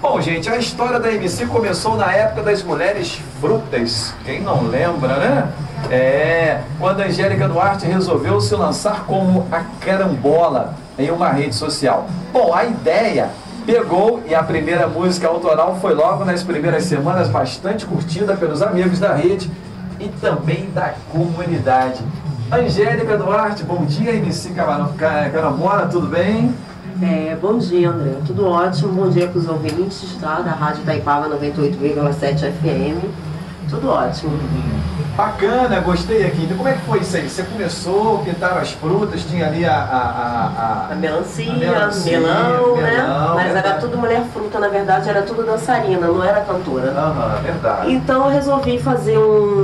Bom, gente, a história da MC começou na época das mulheres frutas. Quem não lembra, né? Quando a Angélica Duarte resolveu se lançar como a Carambola em uma rede social. Bom, a ideia pegou e a primeira música autoral foi logo nas primeiras semanas bastante curtida pelos amigos da rede e também da comunidade. Angélica Duarte, bom dia, MC Carambola, tudo bem? Bom dia, André, tudo ótimo. Bom dia para os ouvintes, tá? Da Rádio Itaipava 98,7 FM. Tudo ótimo. Bacana, gostei aqui. Então como é que foi isso aí? Você começou, pintaram as frutas, tinha ali a melancia, melão, né? Mas era tudo mulher fruta, na verdade era tudo dançarina, não era cantora. Verdade. Então eu resolvi fazer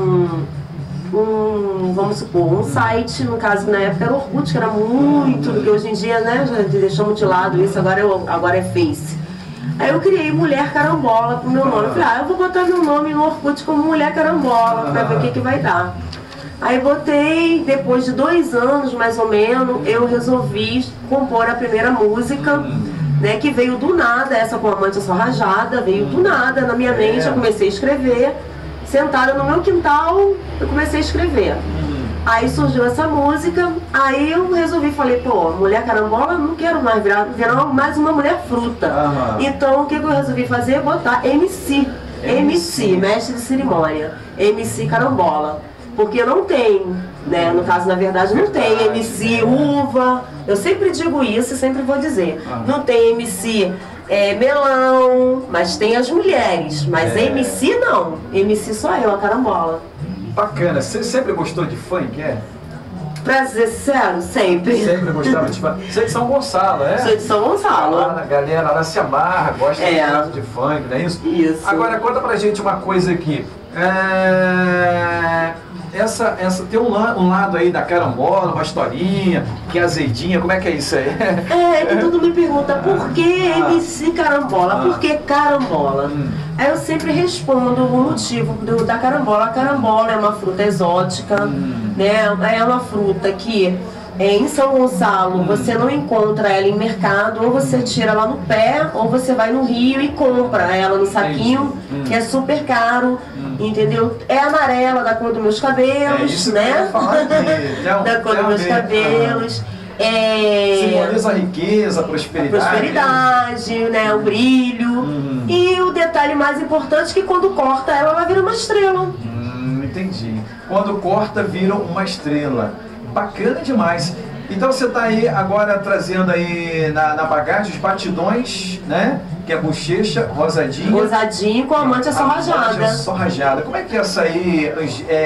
vamos supor, um site, no caso na época era Orkut, que era muito, porque hoje em dia, né, já deixamos de lado isso, agora é Face. Aí eu criei Mulher Carambola pro meu nome. Eu falei, eu vou botar meu nome no Orkut como Mulher Carambola, pra ver o que vai dar. Aí botei, depois de 2 anos mais ou menos, eu resolvi compor a primeira música, né, que veio do nada, essa Com Amante Eu Sou Rajada, veio do nada na minha mente, eu comecei a escrever. Sentada no meu quintal, eu comecei a escrever. Aí surgiu essa música, aí eu resolvi, falei, pô, Mulher Carambola, não quero mais virar mais uma mulher fruta. Então o que eu resolvi fazer? Botar MC, mestre de cerimônia, MC Carambola. Porque não tem, né, no caso, na verdade, não tem MC uva, eu sempre digo isso e sempre vou dizer, não tem MC melão, mas tem as mulheres, mas MC não, MC sou eu, a Carambola. Bacana, você sempre gostou de funk, Pra ser sincero, sempre. Sempre gostava de funk. Você é de São Gonçalo, Sou de São Gonçalo. A galera lá se amarra, gosta de funk, não é isso? Isso. Agora conta pra gente uma coisa aqui. Essa tem um lado aí da Carambola, uma historinha, que é azedinha, como é que é isso aí? Que todo mundo me pergunta, por que MC Carambola? Por que Carambola? Aí eu sempre respondo o motivo da Carambola. A Carambola é uma fruta exótica, né? É uma fruta que em São Gonçalo você não encontra ela em mercado, ou você tira ela no pé, ou você vai no Rio e compra ela no saquinho, que é super caro, entendeu? É amarela, da cor dos meus cabelos, né? Da cor dos meus cabelos. Simboliza a riqueza, a prosperidade, né? O brilho. E o detalhe mais importante é que quando corta ela vira uma estrela. Entendi. Quando corta, vira uma estrela. Bacana demais. Então você está aí agora trazendo aí na bagagem os batidões, né? Que é bochecha, rosadinha. Rosadinho com amante é só rajada. Só rajada. Como é que é essa aí?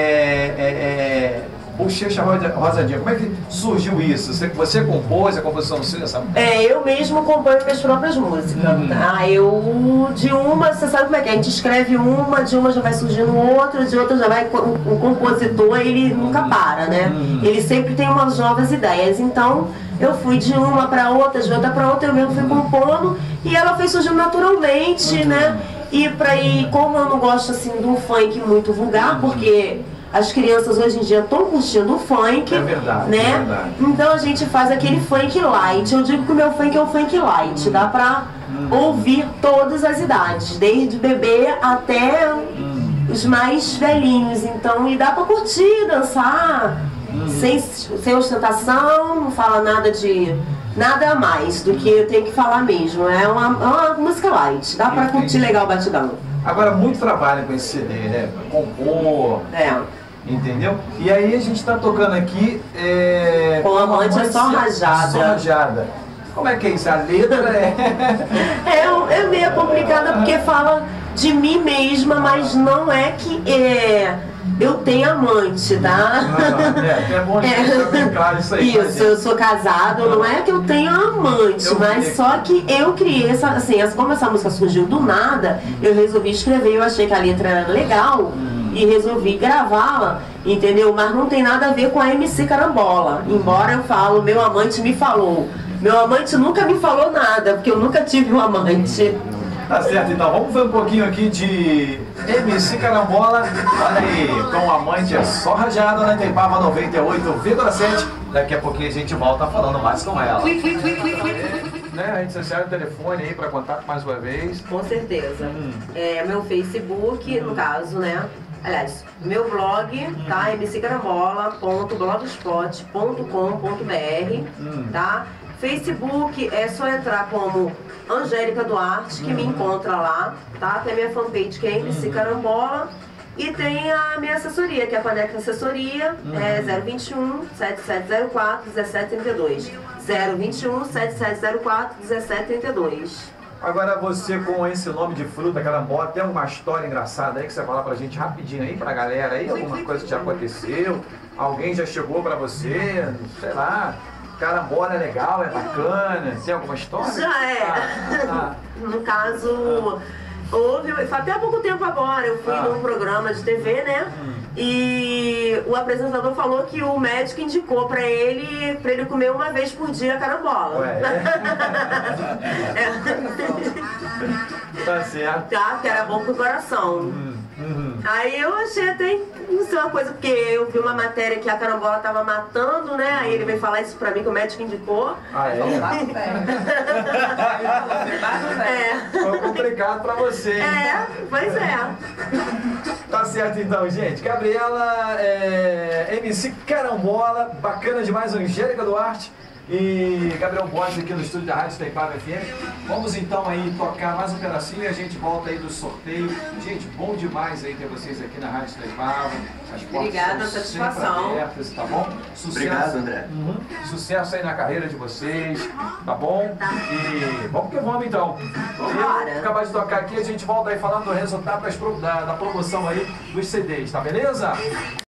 Bochecha rosadinha. Como é que surgiu isso? Você compôs a composição dessa música? Eu mesmo componho minhas próprias músicas. De uma, você sabe como é que é? A gente escreve uma, de uma já vai surgindo outra, de outra já vai. O compositor, ele nunca para, né? Ele sempre tem umas novas ideias. Então, eu fui de uma para outra, de outra para outra, eu mesmo fui compondo e ela foi surgindo naturalmente, né? E como eu não gosto assim de um funk muito vulgar, porque as crianças hoje em dia estão curtindo o funk, é verdade, né? É verdade. Então a gente faz aquele funk light. Eu digo que o meu funk é o funk light, dá pra ouvir todas as idades, desde bebê até os mais velhinhos. Então, e dá pra curtir, dançar, sem ostentação, não fala nada a mais do que eu tenho que falar mesmo. É uma música light, dá pra curtir legal o batidão. Agora, muito trabalho com esse CD, né? Compor. Entendeu? E aí a gente tá tocando aqui. Com amante é só rajada. Só rajada. Como é que é isso? A letra é meio complicada porque fala de mim mesma, mas não é que eu tenho amante, tá? É bom deixar bem claro isso aí. Isso, eu sou casado, não é que eu tenho amante, mas só que eu criei como essa música surgiu do nada, eu resolvi escrever, eu achei que a letra era legal e resolvi gravá-la, entendeu? Mas não tem nada a ver com a MC Carambola, embora eu falo, meu amante me falou. Meu amante nunca me falou nada, porque eu nunca tive um amante. Tá certo, então vamos ver um pouquinho aqui de MC Carambola. Olha aí, com amante é só rajada na Itaipava 98,7. Daqui a pouquinho a gente volta falando mais com ela. né? A rede social e o telefone aí para contato mais uma vez. Com certeza. Meu Facebook, no caso, né? Aliás, meu blog, tá? mccarambola.blogspot.com.br, tá? Facebook é só entrar como Angélica Duarte, que me encontra lá, tá? Tem a minha fanpage que é MC Carambola. E tem a minha assessoria, que é a Conecta Assessoria, é 021 7704 1732. 021 7704 1732. Agora você com esse nome de fruta, carambola, tem alguma história engraçada aí que você vai falar pra gente rapidinho aí, pra galera aí? Alguma coisa que já aconteceu? Alguém já chegou pra você? Sei lá, carambola é legal, é bacana, tem alguma história? Já é. No caso... Houve, até há pouco tempo agora, eu fui num programa de TV, né? E o apresentador falou que o médico indicou pra ele comer uma vez por dia carambola. Ué, Tá certo. Tá, que era bom pro coração. Aí eu achei até não sei uma coisa, porque eu vi uma matéria que a carambola tava matando, né? Aí ele veio falar isso pra mim, que o médico indicou. Ah, é? Foi complicado pra você, hein? Pois é. Tá certo então, gente. Gabriela, MC Carambola, bacana demais, Angélica Duarte e Gabriel Borges aqui no estúdio da Rádio Itaipava FM. Vamos então aí tocar mais um pedacinho e a gente volta aí do sorteio. Gente, bom demais aí ter vocês aqui na Rádio Itaipava. As portas Obrigada, são satisfação. sempre abertas, tá bom? Sucesso. Obrigado, André. Sucesso aí na carreira de vocês, tá bom? E vamos que vamos então. Vambora. Acabar de tocar aqui, a gente volta aí falando do resultado da promoção aí dos CDs, tá beleza?